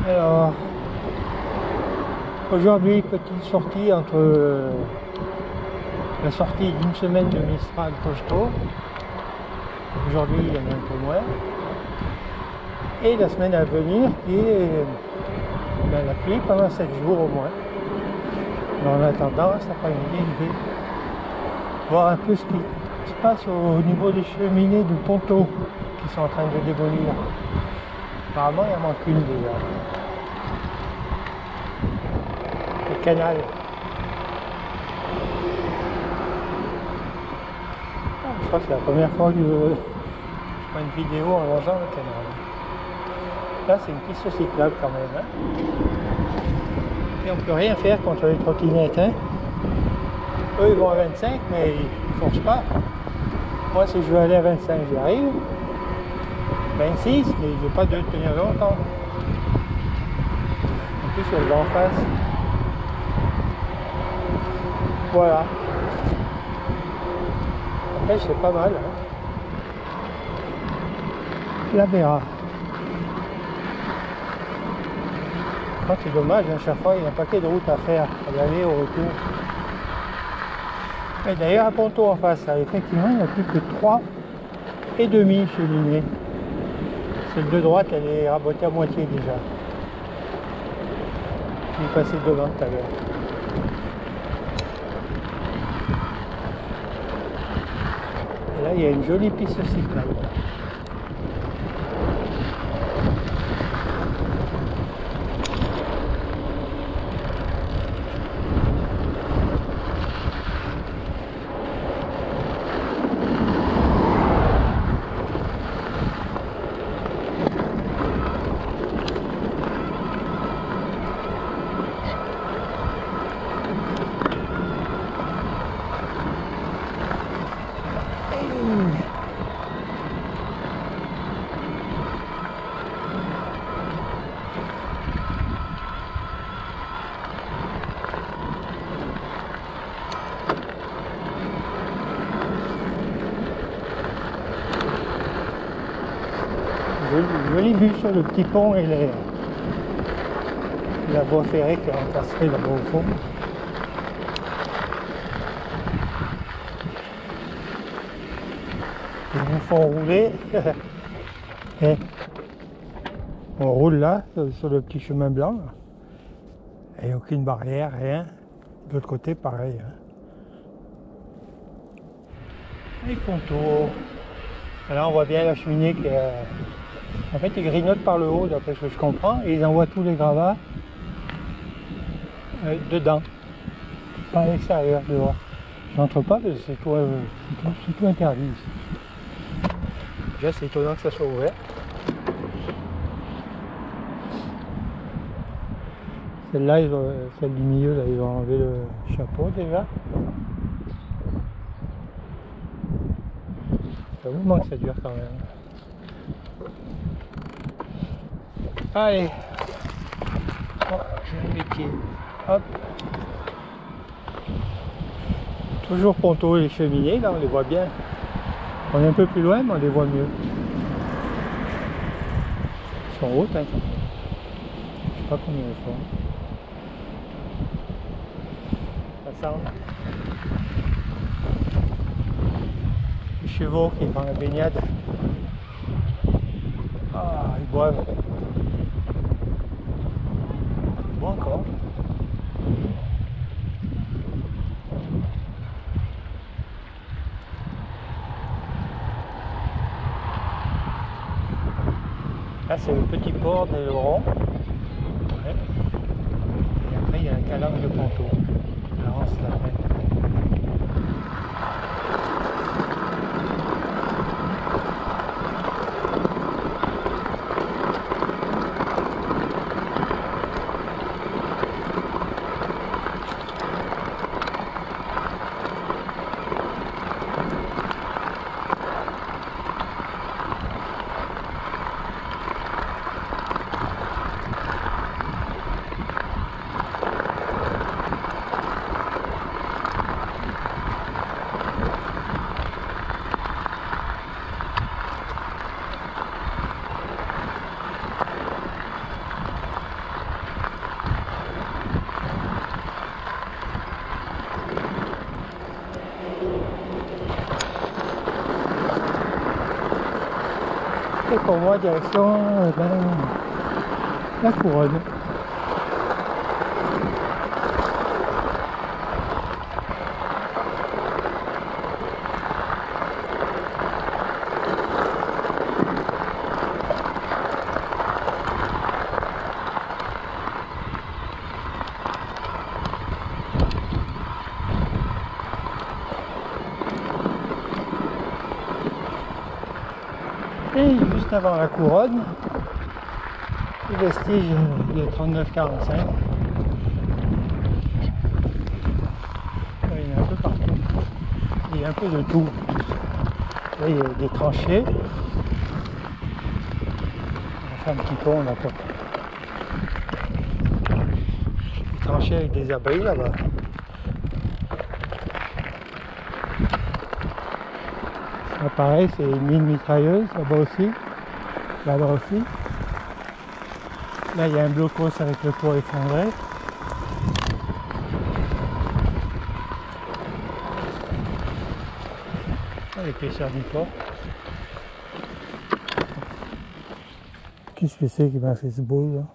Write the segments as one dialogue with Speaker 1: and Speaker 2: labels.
Speaker 1: Alors, aujourd'hui, petite sortie entre la sortie d'une semaine de Mistral Costaud. Aujourd'hui, il y en a un peu moins. Et la semaine à venir qui est la pluie pendant 7 jours au moins. Mais en attendant, cet après-midi, je vais voir un peu ce qui se passe au niveau des cheminées de Ponto qui sont en train de démolir. Apparemment, il en manque une déjà. Le canal. Je crois que c'est la première fois que je prends une vidéo en longeant le canal. Là, c'est une piste cyclable quand même. Hein. Et on ne peut rien faire contre les trottinettes. Hein. Eux, ils vont à 25, mais ils ne forcent pas. Moi, si je veux aller à 25, j'y arrive. 26, mais je ne veux pas de tenir longtemps. En plus, il y a le vent en face. Voilà. Après, c'est pas mal. Hein. La Vera. Je crois que c'est dommage, à chaque fois, il y a un paquet de routes à faire, à l'aller au retour. Et d'ailleurs, à Ponto en face, là, effectivement, il n'y a plus que 3,5 cheminées. Celle de droite, elle est rabotée à moitié déjà. Je vais passer devant tout à l'heure. Et là, il y a une jolie piste cyclable. Jolie vue sur le petit pont et la voie ferrée qui est encastrée là-bas au fond. Ils nous font rouler. Et on roule là, sur le petit chemin blanc. Là. Et aucune barrière, rien. De l'autre côté, pareil. Hein. Les contours. Là, on voit bien la cheminée qui est... En fait, ils grignotent par le haut, d'après ce que je comprends, et ils envoient tous les gravats dedans, pas à l'extérieur, dehors. Je n'entre pas parce que c'est tout interdit ici. Déjà, c'est étonnant que ça soit ouvert. Celle-là, celle du milieu, là, ils ont enlevé le chapeau déjà. C'est un moment que ça dure quand même. Allez, oh, j'ai un métier, hop, toujours Ponto et les cheminées, là on les voit bien, on est un peu plus loin mais on les voit mieux, ils sont hautes, hein. Je sais pas combien ils font, ça sent, les chevaux qui font la baignade, ah ils boivent. Encore. Là c'est le petit port de l'Oron. Ouais. Et après il y a la calanque de Ponto. Là on se la fait. pour moi, direction la couronne. Et juste avant la couronne, les vestiges de 39-45. Il y en a un peu partout. Il y a un peu de tout. Là, il y a des tranchées. On va faire un petit tour là pour. Des tranchées avec des abris là-bas. Là, pareil, c'est une mine mitrailleuse, là-bas aussi. Là-bas aussi. Là, il y a un blocos avec le toit effondré. L'épaisseur du toit. Qu'est-ce que c'est qui m'a fait ce bruit là?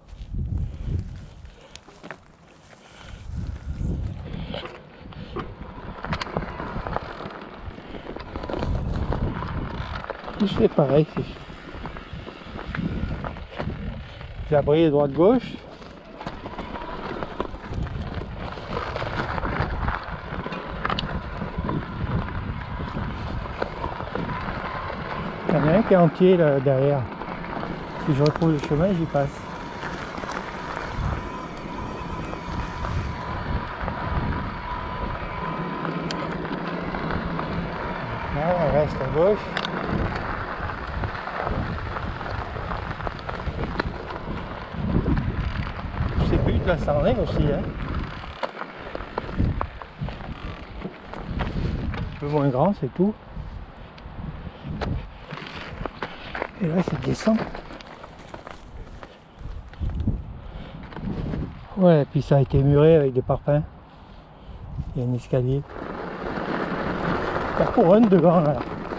Speaker 1: C'est pareil, c'est abri droite-gauche. Il y en a un qui est entier là derrière. Si je retrouve le chemin, j'y passe. Là, on reste à gauche. Là, ça en est aussi, hein. Un peu moins grand, c'est tout. Et là, c'est descend. Ouais, et puis ça a été muré avec des parpaings. Il y a un escalier. La couronne devant, là.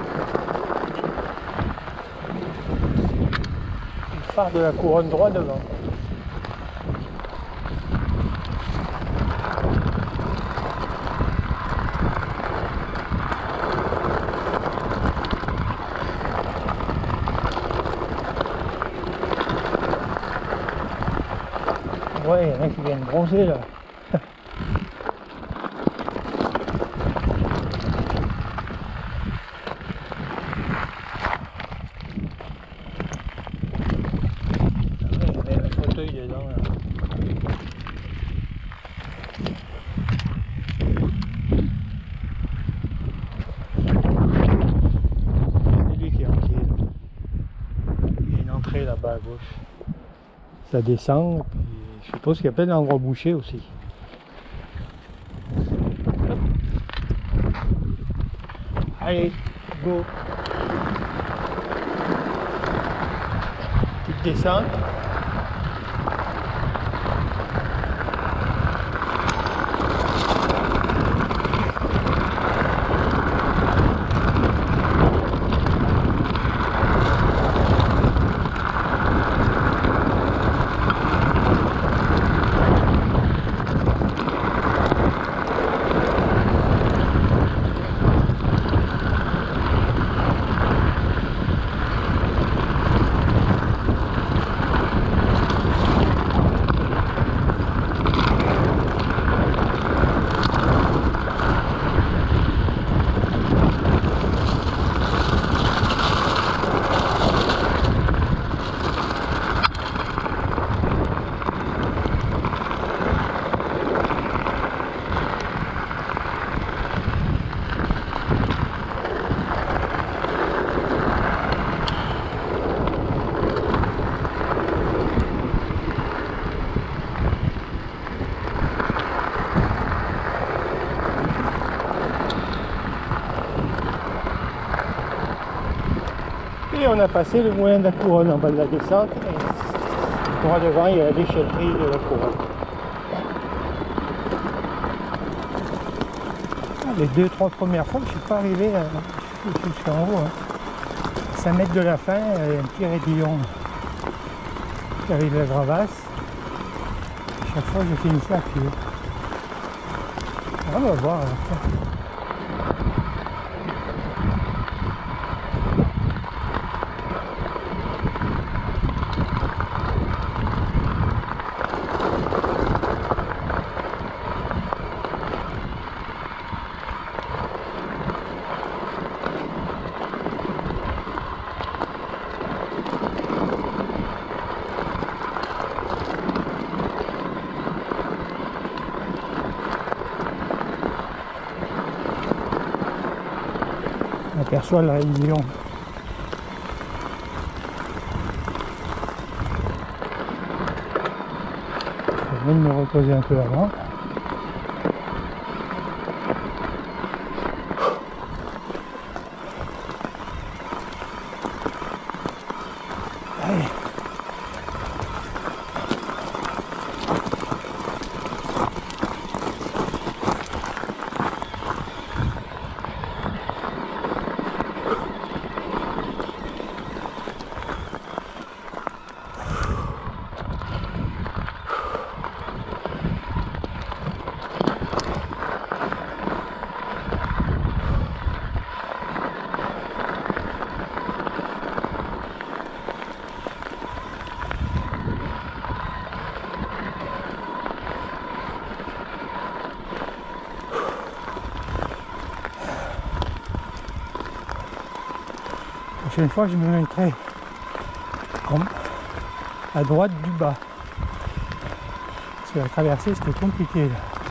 Speaker 1: Le phare de la couronne droit devant. Ouais, il y en a qui viennent bronzer là. Il y a un fauteuil dedans là. C'est lui qui est entier là. Il y a une entrée là-bas à gauche. Ça descend. Je suppose qu'il y a plein d'endroits bouchés aussi. Allez, go. Petite descente. Et on a passé le moulin de la couronne en bas de la descente. Et droit devant, il y a la déchetterie de la couronne. Les 2-3 premières fois, je ne suis pas arrivé jusqu'en haut. Hein. 5 mètres de la fin, il y a un petit raidillon qui arrive la Gravasse. Chaque fois, je finissais à pied. On va voir. On aperçoit le raidillon. Je vais me reposer un peu avant. Allez. La prochaine fois, je me mettrai à droite du bas. Parce que la traversée, c'était compliqué là.